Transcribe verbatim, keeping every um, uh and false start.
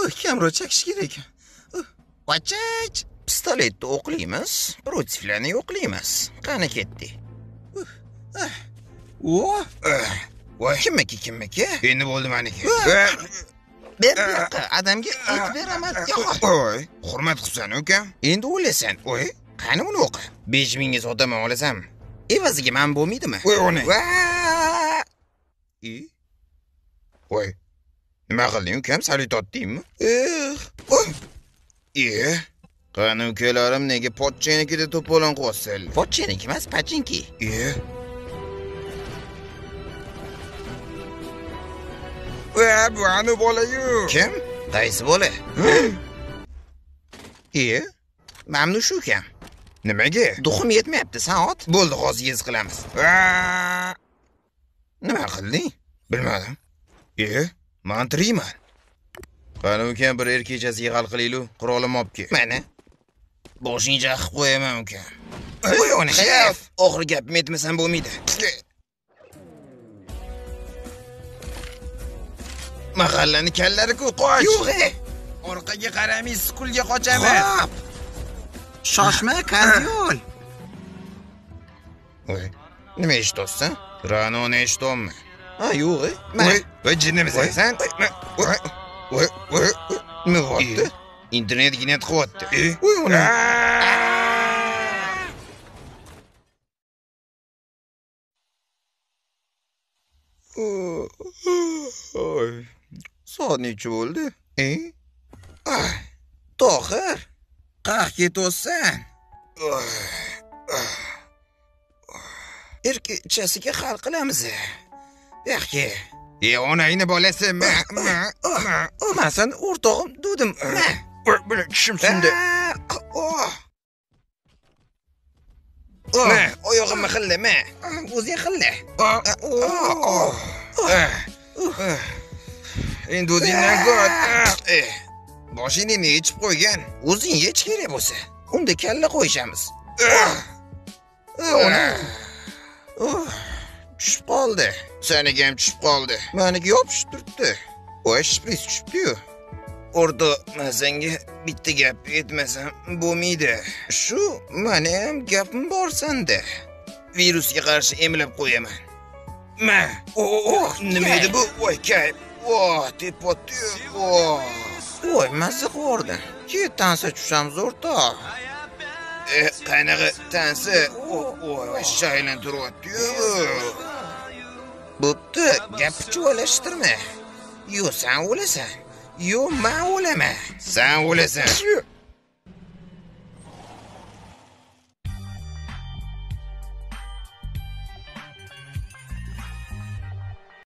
Oy, kamera chakish kerak. Vachach, pistoletni o'qlaymiz, protiflarni yo'qlaymiz. Qani ketdi. O, voy, kimniki kimniki? Endi bo'ldi meniki. Ber yoqqa, adamga et beraman. Voy, hurmat qilsan ukam. Endi o'lasan. Voy, qani uni o'qi. besh mingga sotaman olasam. Evaziga men bo'lmaydimi? Voy, uni. E? Voy. Nima qilding ukam? Salut otdingmi? Eh, voy. E? Qani ukalarim nega pochchenikida to'polon qo'yasizlar? Pochcheniki emas, pachinki. E? Va, bu ani bola-yu. Kim? Qaysi bola? E? Mamnun shu ukam. Nimaga? Duxum yetmayapti, san ot. Bo'ldi, hozir yez qilamiz. Nima qilding? Bilmadim. E? Men tiriyman. Qani ukam bir er kechasi hal qilaylik, qurolim olib kel. Mana. Boshingga qilib qo'yaman ukam. Voy, uni shef. Oxir gapimni aytmasam bo'lmaydi. Mahallani kallari-ku qoch. Yo'q. Orqaga qaramay skulga qochaman. Hop. Shoshma, kandiol. Voy, nima eshitdingsan? Ranoni eshitdimmi? Ha, yo'q. Voy, voy, jinnimisan sen? Voy, voy, voy. Nima bo'ldi? Internet ginet qilyapti. Voy, uni. Oy. Soat necha bo'ldi? E? Ay, Tohir. Qaq ketyapsan. Erkachasiga hal qilamiz. Yaxshi. E, onangni bolasi. Men sen o'rtog'im dedim. Buni tishim sindi. Ma, oyog'imni xillama. O'zing xilla. Endi o'zingdan ko'r. Boshingni ne yechib qo'ygan? O'zing yech kerak bo'lsa. Unda kalla qo'yishamiz. Tushib qoldi. Seniga ham tushib qoldi. Meniki yopishib turibdi. Voy, shpris tushibdi-yu. O'rda, men senga bitta gap aytmasam bo'lmaydi. Shu, meni ham gapim bor senda. Virusga qarshi emlab qo'yaman. Ma, oh, nima edi bu? Voy, kayf. Voh, tepotdi-yu. Voh. Voy, mazza qo'rdi. Ket tansa tushamiz o'rtoq. E, qanaqa tansa? Voy, shaylan turyapti-yu. Bo'pti, gapni chuvalashtirma. Yo, sen o'lasan. Yo, men o'laman. Sen o'lasan.